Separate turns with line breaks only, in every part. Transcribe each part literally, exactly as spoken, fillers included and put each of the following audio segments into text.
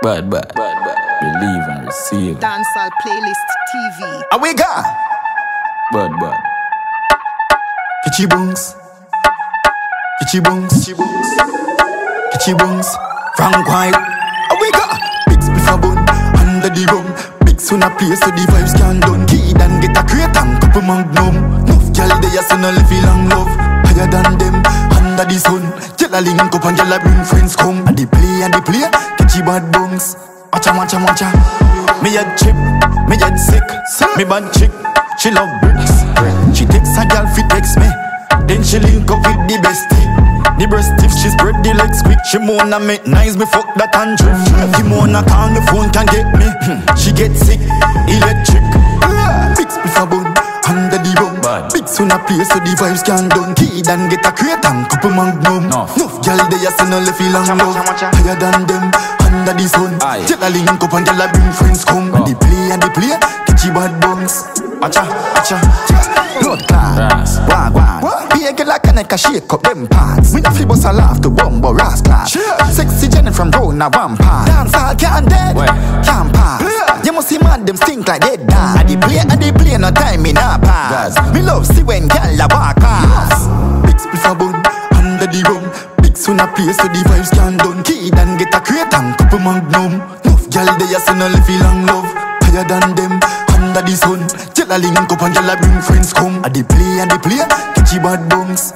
Bad, bad, bad, bad. Believe and receive.
Dancehall playlist T V.
Are we got?
Bad, bad.
Kitchi Bunx. Kitchi Bunx. Kitchi Bunx. Frank White. Are we got? Big spliff a bun. Under the rum. Big soon a place so the vibes can done. Kid and get a crate and couple magnum. Nuff gal they a so no live long love. Higher than them. Under the sun. Gyal a link up and gyal a bring friends come. And they play and they play. Kitchi bad Bunx. Watcha, watcha, watcha. Me head chip, me head sick. Me bad chick, she love bricks. She takes a girl fi text me, then she link up with the bestie. The breast if she spread the legs quick. She wanna make nice, me fuck that and drift. She wanna call the phone can get me. She get sick, electric. Big spliff a bun, under the bum. Big soon a place so the vibes can done. Kid and get a crate and couple magnum. Nuff girl they a say no left long love. Higher than them. Under the sun, tell a link up and tell a bring friends come. And they play and they play, Kitchi bad Bunx. Acha, acha, blood clot, wah wah. Be a girl like a neck a shake up them parts. Me no flip us a laugh to bumbo rascal. Sexy Jenny from round a one part. Dancehall can't dead, can't pass. You must see mad them stink like dead dog. And they play and they play no time me nah pass. Me love see when girl a walk past. Big spliff a bun, under the rum. Soon a place so the vibes can done. Kid and get a crate and couple magnum. Nuff gal they a say no live long love. Higher than them, under the sun. Gyal a link up and gyal a bring friends come. And they play and they play, Kitchi bad Bunx.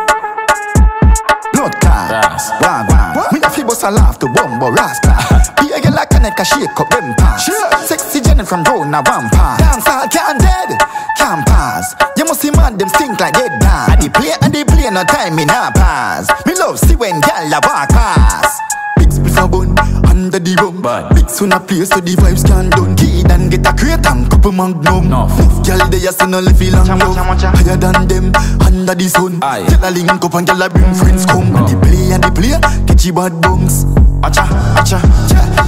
Blood clot, wah wah. Me a flip us a laugh to bumbo rascal. Be a girl like a neck a shake up them parts. Sexy Jenny from round a one part. Dancehall can't dead, can't pass. You must see mad them stink like dead dog. And they play and they play no time me nah pass. Me love see when gyal a walk past. Big spliff a bun, under the rum. Big soon a place so the vibes can done. Kid and get a crate and couple magnum. Nuff gyal they a say no live long love. Higher than them, under the sun. Gyal a link up and gyal a bring friends come. And they play and they play, Kitchi bad Bunx. Acha, acha,